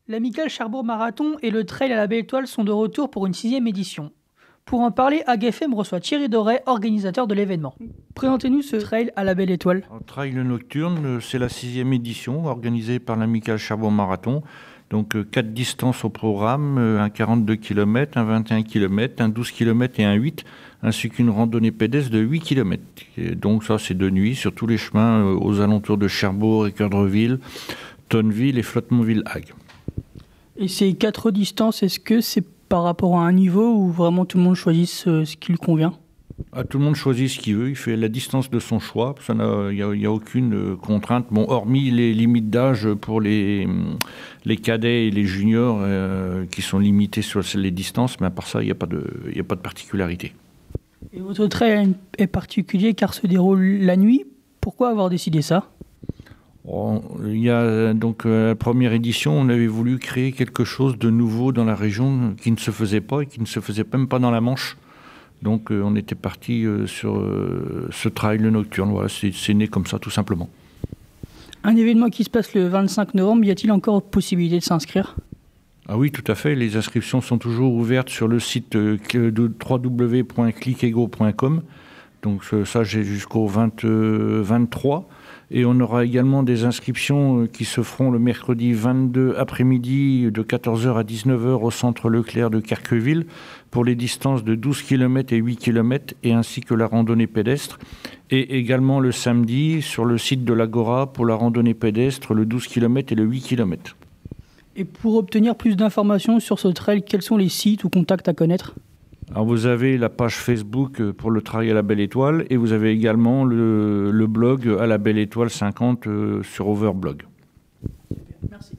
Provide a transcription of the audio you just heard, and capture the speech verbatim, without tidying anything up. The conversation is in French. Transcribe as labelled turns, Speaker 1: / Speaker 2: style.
Speaker 1: L'Amicale Cherbourg Marathon et le Trail à la Belle Étoile sont de retour pour une sixième édition. Pour en parler, A G F M reçoit Thierry Doré, organisateur de l'événement. Présentez-nous ce Trail à la Belle Étoile.
Speaker 2: Un trail nocturne, c'est la sixième édition organisée par l'Amicale Cherbourg Marathon. Donc euh, quatre distances au programme, euh, un quarante-deux kilomètres, un vingt et un kilomètres, un douze kilomètres et un huit, ainsi qu'une randonnée pédestre de huit kilomètres. Et donc ça c'est de nuit sur tous les chemins euh, aux alentours de Cherbourg, Équeurdreville, Tonneville et Flottemontville-Hague.
Speaker 1: Et ces quatre distances, est-ce que c'est par rapport à un niveau ou vraiment tout le monde choisit ce, ce qui lui convient ?
Speaker 2: Ah, tout le monde choisit ce qu'il veut, il fait la distance de son choix, il n'y a, y a aucune euh, contrainte, bon, hormis les limites d'âge pour les, les cadets et les juniors euh, qui sont limités sur les distances, mais à part ça, il n'y a, a pas de particularité.
Speaker 1: Et votre trail est particulier car se déroule la nuit, pourquoi avoir décidé ça ?
Speaker 2: Il y a donc la première édition, on avait voulu créer quelque chose de nouveau dans la région qui ne se faisait pas et qui ne se faisait même pas dans la Manche. Donc on était parti sur ce trail nocturne. Voilà, c'est né comme ça tout simplement.
Speaker 1: Un événement qui se passe le vingt-cinq novembre, y a-t-il encore possibilité de s'inscrire ?
Speaker 2: Ah oui, tout à fait. Les inscriptions sont toujours ouvertes sur le site w w w point clickego point com. Donc ça, j'ai jusqu'au vingt-trois. Et on aura également des inscriptions qui se feront le mercredi vingt-deux après-midi de quatorze heures à dix-neuf heures au centre Leclerc de Carqueville pour les distances de douze kilomètres et huit kilomètres et ainsi que la randonnée pédestre. Et également le samedi sur le site de l'Agora pour la randonnée pédestre, le douze kilomètres et le huit kilomètres.
Speaker 1: Et pour obtenir plus d'informations sur ce trail, quels sont les sites ou contacts à connaître ?
Speaker 2: Alors vous avez la page Facebook pour le trail à la Belle Étoile et vous avez également le, le blog à la Belle Étoile cinquante euh, sur Overblog.
Speaker 1: Merci.